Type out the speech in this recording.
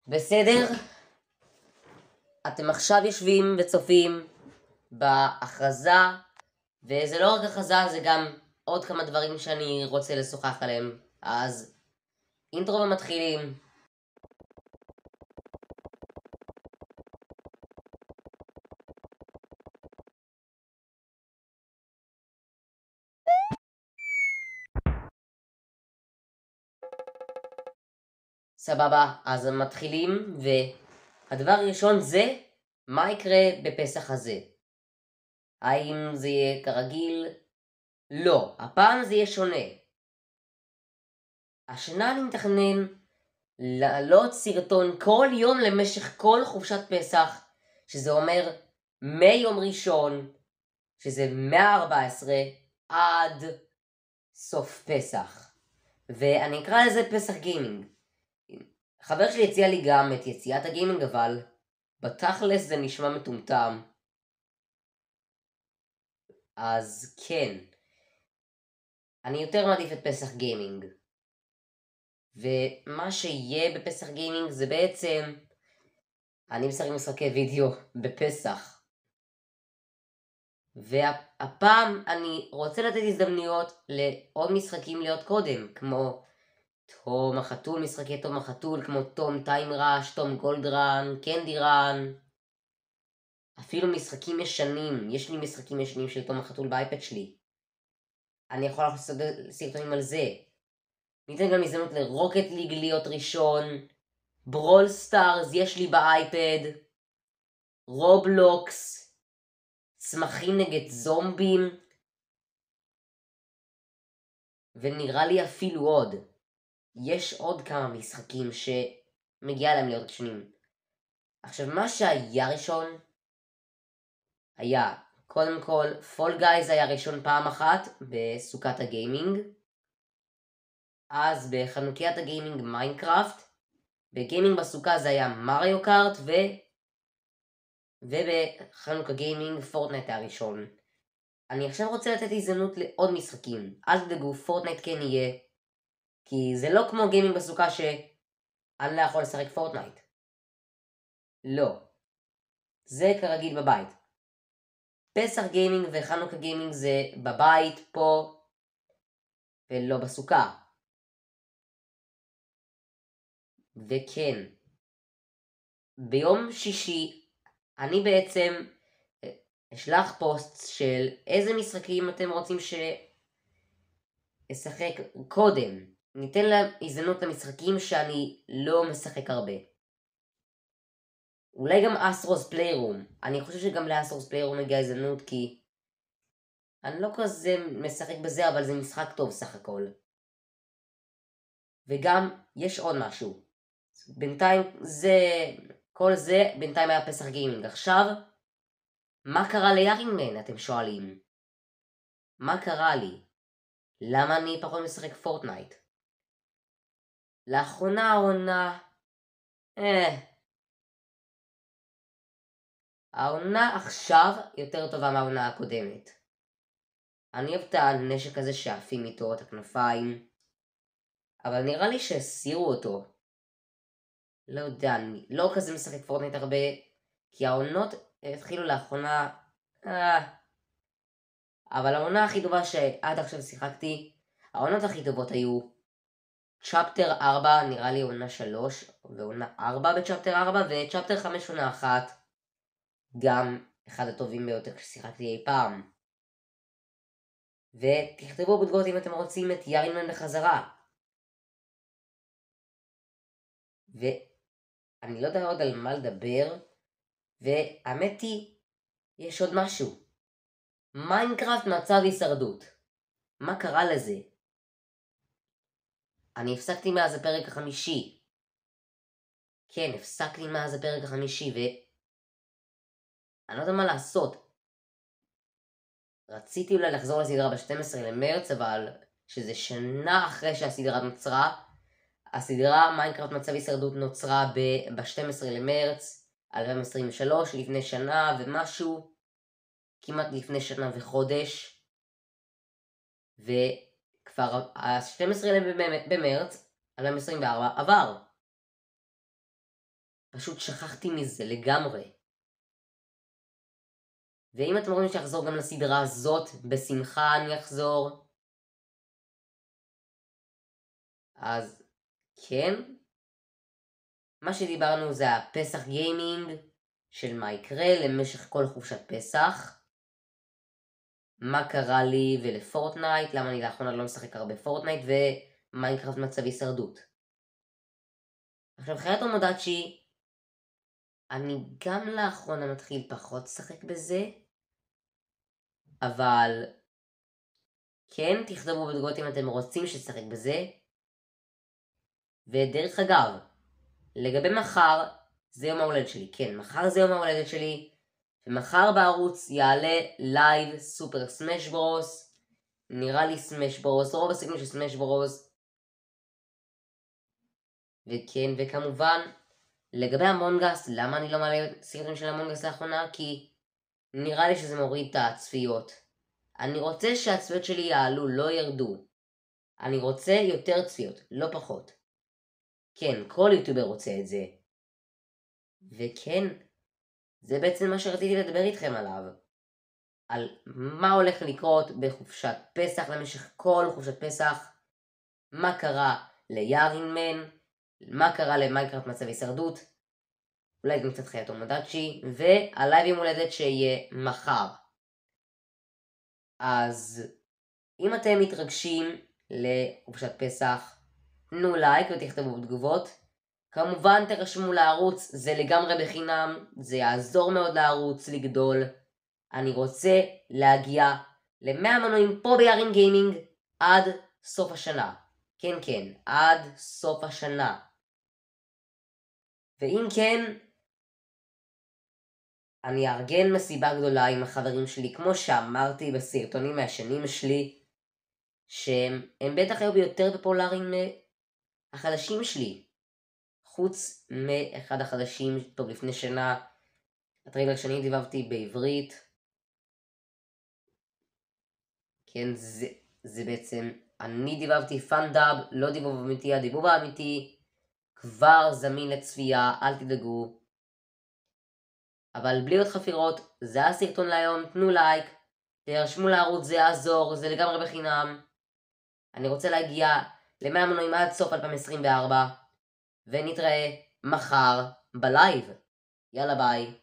בסדר? אתם עכשיו יושבים וצופים בהכרזה, וזה לא רק הכרזה, זה גם עוד כמה דברים שאני רוצה לשוחח עליהם. אז אינטרו ומתחילים. סבבה, אז מתחילים, והדבר הראשון זה מה יקרה בפסח הזה. האם זה יהיה כרגיל? לא, הפעם זה יהיה שונה. השנה אני מתכנן לעלות סרטון כל יום למשך כל חופשת פסח, שזה אומר מיום ראשון, שזה 114 עד סוף פסח. ואני אקרא לזה פסח גיימינג. חבר שלי הציע לי גם את יציאת הגיימינג, אבל בתכלס זה נשמע מטומטם. אז כן, אני יותר מעדיף את פסח גיימינג. ומה שיהיה בפסח גיימינג זה בעצם אני משחק משחקי וידאו בפסח. והפעם אני רוצה לתת הזדמנויות לעוד משחקים להיות קודם, כמו תום החתול, משחקי תום החתול, כמו תום טיים ראש, תום גולד רן, קנדי רן. אפילו משחקים ישנים, יש לי משחקים ישנים של תום החתול באייפד שלי. אני יכול לעשות סרטונים על זה. ניתן גם הזדמנות לרוקט ליג להיות ראשון, ברול סטארס יש לי באייפד, רובלוקס, צמחים נגד זומבים, ונראה לי אפילו עוד. יש עוד כמה משחקים שמגיע להם להיות ראשונים. עכשיו, מה שהיה ראשון היה, קודם כל, פול גייז היה ראשון פעם אחת בסוכת הגיימינג. אז בחנוkiית הגיימינג מיינקראפט. בגיימינג בסוכה זה היה מריו קארט, ובחנוכה גיימינג פורטנייט היה ראשון. אני עכשיו רוצה לתת הזדמנות לעוד משחקים. אל תדאגו, פורטנייט כן יהיה. כי זה לא כמו גיימינג בסוכה שאני לא יכול לשחק פורטנייט. לא. זה כרגיל בבית. פסח גיימינג וחנוכה גיימינג זה בבית פה ולא בסוכה. וכן, ביום שישי אני בעצם אשלח פוסט של איזה משחקים אתם רוצים שאשחק קודם. ניתן להם הזדמנות למשחקים שאני לא משחק הרבה. אולי גם אסטרוס פליירום. אני חושב שגם לאסטרוס פליירום מגיעה הזדמנות, כי אני לא כזה משחק בזה, אבל זה משחק טוב סך הכל. וגם יש עוד משהו. בינתיים כל זה בינתיים היה פסח גיימינג. עכשיו, מה קרה ליארינגמן אתם שואלים? מה קרה לי? למה אני פחות משחק פורטנייט? לאחרונה העונה העונה עכשיו יותר טובה מהעונה הקודמת. אני אוהב את הנשק הזה שעפים איתו, את הכנפיים, אבל נראה לי שהסירו אותו. לא יודע, אני לא כזה משחק פורטנייט הרבה, כי העונות התחילו לאחרונה, אבל העונה הכי טובה שעד עכשיו שיחקתי, העונות הכי טובות היו צ'פטר 4, נראה לי עונה 3, ועונה 4 בצ'פטר 4, וצ'פטר 5 עונה 1, גם אחד הטובים ביותר ששיחקתי אי פעם. ותכתבו בתגובות אם אתם רוצים את יארינמן בחזרה. ואני לא יודע עוד על מה לדבר, והאמת היא, יש עוד משהו. מיינקראפט מצב הישרדות. מה קרה לזה? אני הפסקתי מאז הפרק החמישי. כן, הפסקתי מאז הפרק החמישי, אני לא יודע מה לעשות. רציתי אולי לחזור לסדרה ב-12 למרץ, אבל שזה שנה אחרי שהסדרה נוצרה. הסדרה מיינקראפט מצב הישרדות נוצרה ב-12 למרץ 2023, לפני שנה ומשהו, כמעט לפני שנה וחודש. וכבר ה-12 במרץ 2024 עבר. פשוט שכחתי מזה לגמרי. ואם אתם רוצים שיחזור גם לסדרה הזאת, בשמחה אני אחזור. אז כן. מה שדיברנו זה הפסח גיימינג של מה יקרה למשך כל חופשת פסח. מה קרה לי ולפורטנייט, למה אני לאחרונה לא משחק הרבה פורטנייט, ומיינקראפט מצב הישרדות. עכשיו חיית המודאצ'י, אני גם לאחרונה מתחיל פחות לשחק בזה, אבל כן, תכתבו בתגובות אם אתם רוצים שתשחק בזה. ודרך אגב, לגבי מחר, זה יום ההולדת שלי. כן, מחר זה יום ההולדת שלי, ומחר בערוץ יעלה לייב סופר סמש ברוס. נראה לי סמש ברוס, רוב הסיכונים של סמש ברוס. וכן, וכמובן, לגבי המונגס, למה אני לא מעלה סרטון של המונגס לאחרונה? כי נראה לי שזה מוריד את הצפיות. אני רוצה שהצפיות שלי יעלו, לא ירדו. אני רוצה יותר צפיות, לא פחות. כן, כל יוטיובר רוצה את זה. וכן, זה בעצם מה שרציתי לדבר איתכם עליו. על מה הולך לקרות בחופשת פסח, למשך כל חופשת פסח. מה קרה ליארינמן, מה קרה למיינקראפט מצב הישרדות. אולי גם קצת חיית המודאצ'י, והלייב יום הולדת שיהיה מחר. אז אם אתם מתרגשים לחופשת פסח, תנו לייק ותכתבו בתגובות. כמובן תרשמו לערוץ, זה לגמרי בחינם, זה יעזור מאוד לערוץ לגדול. אני רוצה להגיע ל100 מנויים פה ביארין גיימינג עד סוף השנה. כן, עד סוף השנה. ואם כן, אני אארגן מסיבה גדולה עם החברים שלי, כמו שאמרתי בסרטונים מהשנים שלי, שהם בטח היו ביותר פופולריים מהחדשים שלי. חוץ מאחד החדשים, טוב לפני שנה, הטריילר שאני דיבבתי בעברית. כן, זה בעצם, אני דיבבתי פאנדאב, לא דיבוב אמיתי, הדיבוב האמיתי כבר זמין לצפייה, אל תדאגו. אבל בלי עוד חפירות, זה הסרטון להיום, תנו לייק, תרשמו לערוץ, זה יעזור, זה לגמרי בחינם. אני רוצה להגיע ל100 מנויים עד סוף 2024, ונתראה מחר בלייב. יאללה ביי.